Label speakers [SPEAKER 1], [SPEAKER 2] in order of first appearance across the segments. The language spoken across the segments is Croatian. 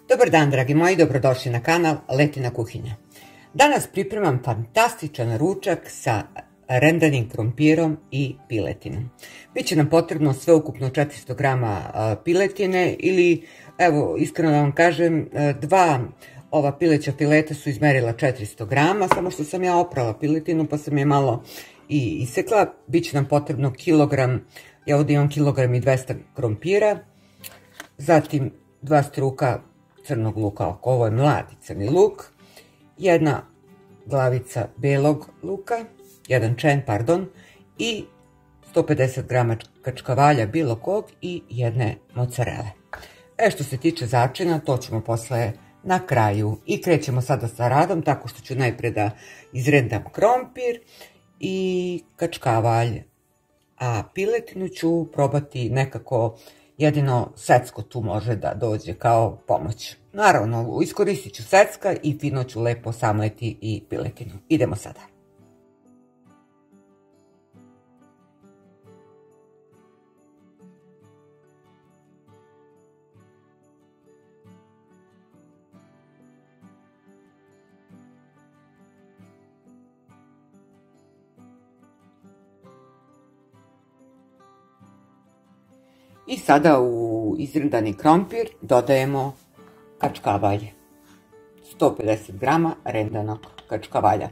[SPEAKER 1] Dobar dan, dragi moji, dobrodošli na kanal Letina kuhinja. Danas pripremam fantastičan ručak sa rendanim krompirom i piletinom. Biće nam potrebno sveukupno 400 grama piletine ili, evo, iskreno da vam kažem, dva ova pileća fileta su izmerila 400 grama, samo što sam ja oprala piletinu pa sam je malo i isekla. Biće nam potrebno kilogram, ja ovdje imam kilogram i 200 krompira, zatim 2 struka crnog luka, ovo je mladi crni luk, jedna glavica belog luka, jedan čen, pardon, i 150 grama kačkavalja bilo kog i jedne mozzarele. Što se tiče začina, to ćemo posle na kraju. I krećemo sada sa radom, tako što ću najpre da izrendam krompir i kačkavalj, a piletinu ću probati nekako, jedino secko tu može da dođe kao pomoć. Naravno, iskoristit ću secka i fino ću lepo samleti i piletinu. Idemo sada. I sada u izrendani krompir dodajemo kačkavalj, 150 grama rendanog kačkavalja.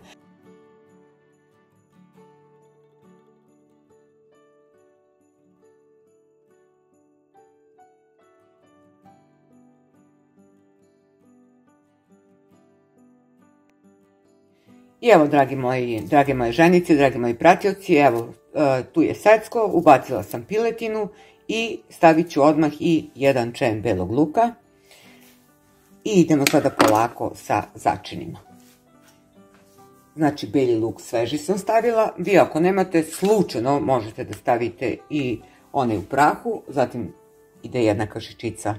[SPEAKER 1] I evo, drage moje ženice, dragi moji pratioci, evo, tu je secko, ubacila sam piletinu i stavit ću odmah i jedan čen belog luka. I idemo sada polako sa začinima. Znači, beli luk sveži sam stavila. Vi ako nemate, slučajno možete da stavite i onaj u prahu. Zatim ide jedna kašičica.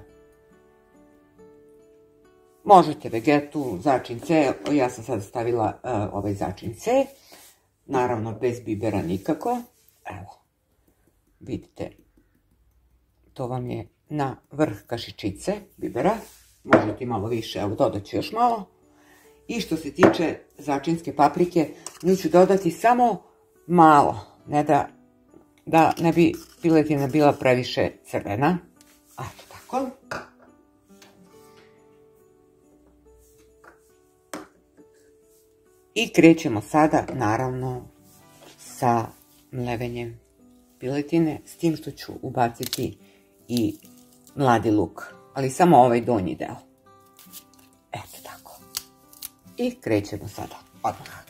[SPEAKER 1] Možete vegetu, začin C. Ja sam sada stavila ovaj začin C. Naravno, bez bibera nikako. Evo, vidite, to vam je na vrh kašičice bibera. Možete i malo više, evo, dodat ću još malo. I što se tiče začinske paprike, nju ću dodati samo malo, ne da ne bi piletina bila previše crvena. Eto tako. I krećemo sada, naravno, sa mlevenjem piletine, s tim što ću ubaciti i mladi luk, ali samo ovaj donji deo. Eto tako. I krećemo sada odmah.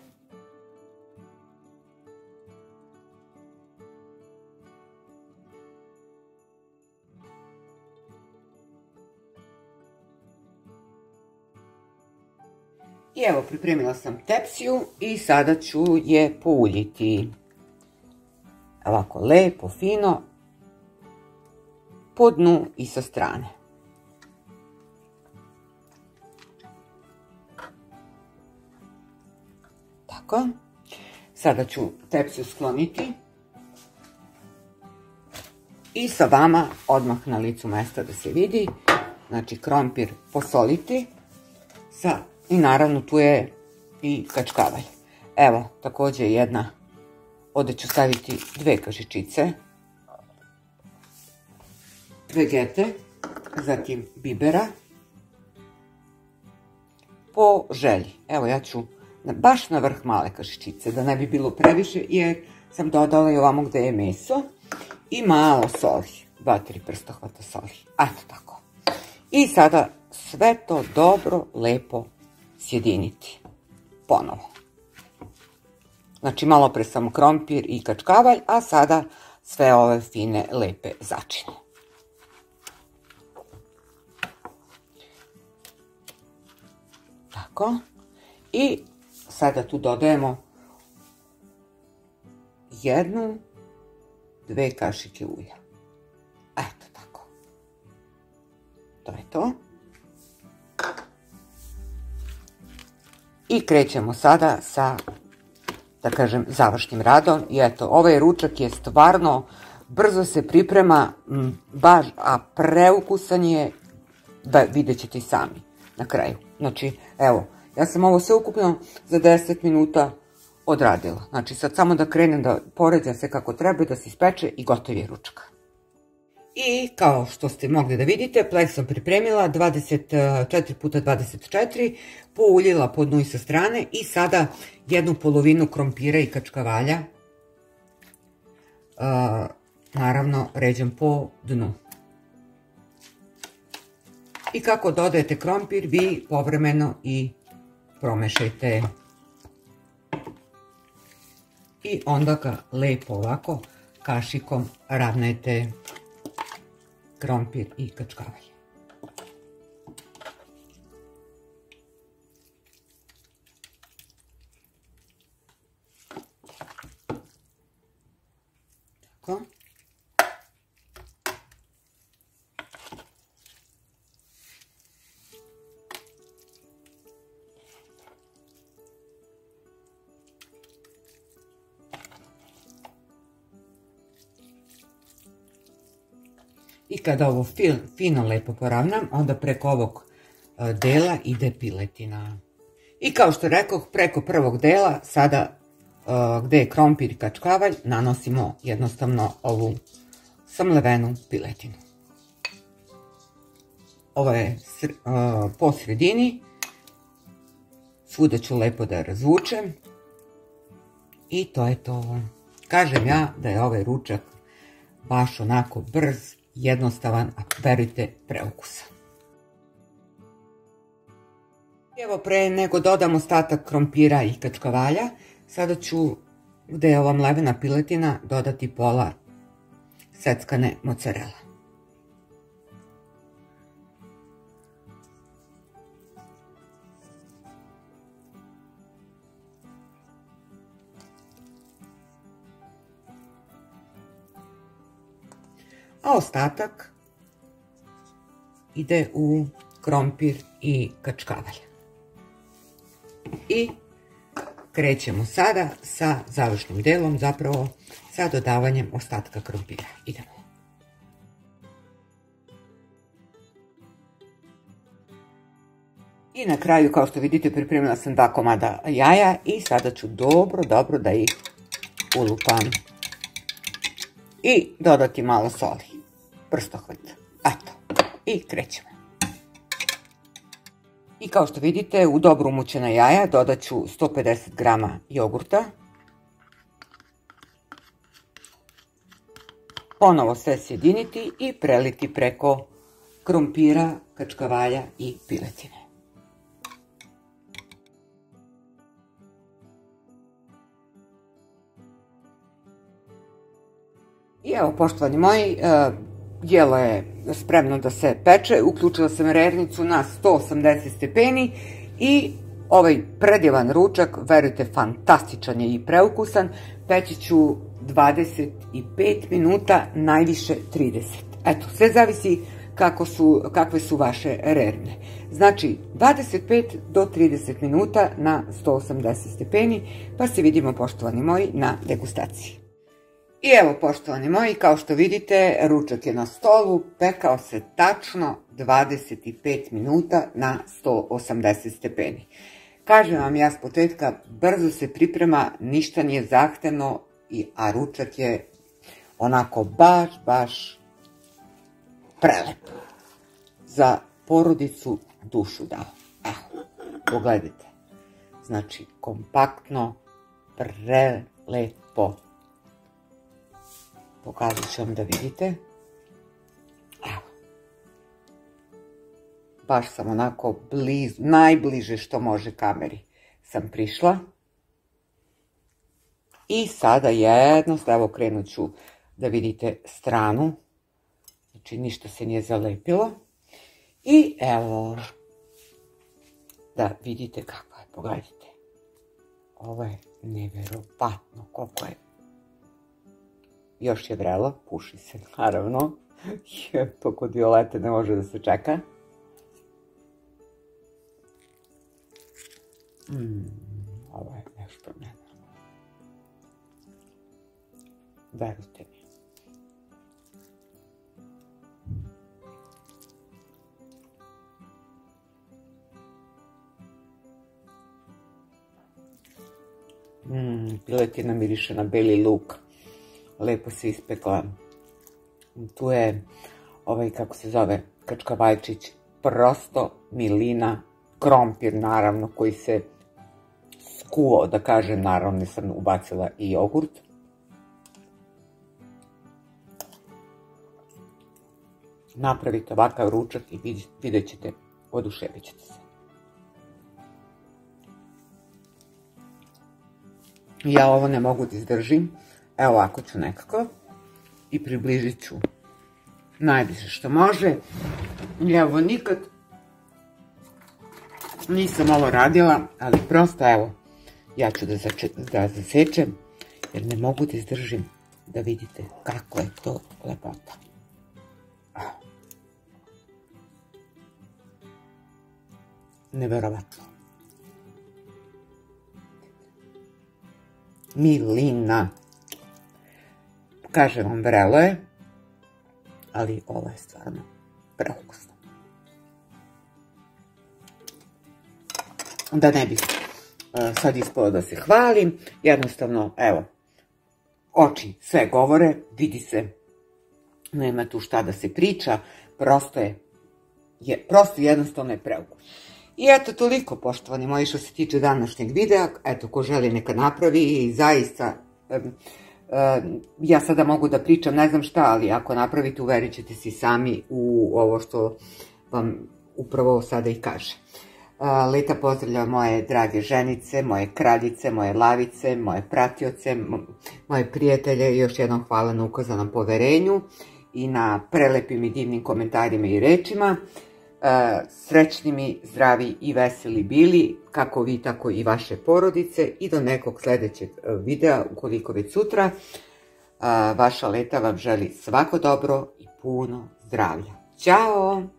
[SPEAKER 1] I evo, pripremila sam tepsiju i sada ću je pouljiti. Ovako lepo, fino, po dnu i sa strane. Tako. Sada ću tepsiju skloniti i sa vama odmah na licu mesta da se vidi. Znači, krompir posoliti i naravno tu je i kačkavalj. Evo, također jedna, ovdje ću staviti 2 kašičice vegete, zatim bibera, po želji. Evo, ja ću baš na vrh male kašičice, da ne bi bilo previše, jer sam dodala i ovamo gde je meso, i malo soli, 2-3 prstohvata soli. Eto tako. I sada sve to dobro, lepo sjediniti ponovo. Znači, malo pre samo krompir i kačkavalj, a sada sve ove fine, lepe začine. Tako. I sada tu dodajemo 1-2 kašike ulja. Eto tako. To je to. I krećemo sada sa, da kažem, završnim radom. I eto, ovaj ručak je stvarno brzo se priprema, baš, a preukusan je, vidjet ćete i sami na kraju. Znači, evo, ja sam ovo sve ukupno za 10 minuta odradila. Znači, sad samo da krenem da poređam sve kako treba, da se ispeče i gotov je ručak. I kao što ste mogli da vidite, pleh sam pripremila 24x24, pouljila po dnu i sa strane i sada jednu polovinu krompira i kačkavalja, naravno ređam po dnu. I kako dodajete krompir, vi povremeno i promešajte. I onda ga lepo ovako kašikom ravnajte krompir i kačkavalje. Tako. I kada ovo fino lepo poravnam, onda preko ovog dela ide piletina. I kao što rekoh, preko prvog dela, sada gde je krompir i kačkavalj, nanosimo jednostavno ovu samlevenu piletinu. Ovo je po sredini, svuda ću lepo da razvučem i to je to. Kažem ja da je ovaj ručak baš onako brz, jednostavan, a verujte, preukusan. Evo, pre nego dodam ostatak krompira i kačkavalja, sada ću, gde je ova mlevena piletina, dodati pola seckane mozzarella. A ostatak ide u krompir i kačkavalj. I krećemo sada sa završnim delom, zapravo sa dodavanjem ostatka krompira. Idemo. I na kraju, kao što vidite, pripremila sam 2 komada jaja i sada ću dobro da ih ulupam. I dodati malo soli, prstohvat, eto, i krećemo. I kao što vidite, u dobro umućena jaja dodat ću 150 grama jogurta. Ponovo sve sjediniti i preliti preko krompira, kačkavalja i piletine. I evo, poštovani moji, jelo je spremno da se peče. Uključila sam rernicu na 180 stepeni i ovaj predivan ručak, verujte, fantastičan je i preukusan, peći ću 25 minuta, najviše 30. Eto, sve zavisi kakve su vaše rerne. Znači, 25 do 30 minuta na 180 stepeni, pa se vidimo, poštovani moji, na degustaciji. I evo, poštovani moji, kao što vidite, ručak je na stolu, pekao se tačno 25 minuta na 180 stepeni. Kažem vam ja s početka, brzo se priprema, ništa nije zahtevno, a ručak je onako baš prelep. Za porodicu dušu dao. Evo, pogledajte. Znači, kompaktno, prelepo. Pokazat ću vam da vidite. Evo. Baš sam onako blizu, najbliže što može kameri sam prišla. I sada jednostavno, evo, krenut ću da vidite stranu. Znači, ništa se nije zalepilo. I evo, da vidite kako je, pogledajte. Ovo je neverovatno koliko je. Još je vrelo, puši se naravno, jer to kod Violete ne može da se čeka. Ovo je nešto nenormalno. Verujte mi. Piletina miriše na beli luk. Lepo se ispekla. Tu je kako se zove, kačkavajčić. Prosto milina. Krompir, naravno, koji se skuo, da kažem, naravno, nisam ubacila i jogurt. Napravite ovakav ručak i vidjet ćete, oduševit ćete se. Ja ovo ne mogu da izdržim. Evo ovako ću nekako i približit ću najbliže što može. Ja ovo nikad nisam ovo radila, ali prosto evo, ja ću da zasečem, jer ne mogu da izdržim da vidite kako je to lepota. Neverovatno. Milina. Kažem vam, vrelo je, ali ovo je stvarno preukusno. Da ne bih sad ispalo da se hvalim, jednostavno, evo, oči sve govore, vidi se, nema tu šta da se priča, prosto jednostavno je preukusno. I eto, toliko, poštovani moji, što se tiče današnjeg videa. Eto, ko želi neka napravi i zaista, ja sada mogu da pričam ne znam šta, ali ako napravite, uverit ćete se sami u ovo što vam upravo sada i kaže. Leta pozdravlja moje drage ženice, moje kraljice, moje lavice, moje pratioce, moje prijatelje i još jednom hvala na ukazanom poverenju i na prelepim i divnim komentarima i rečima. Srećni mi, zdravi i veseli bili, kako vi, tako i vaše porodice, i do nekog sljedećeg videa, ukoliko već sutra. Vaša Leta vam želi svako dobro i puno zdravlja. Ćao!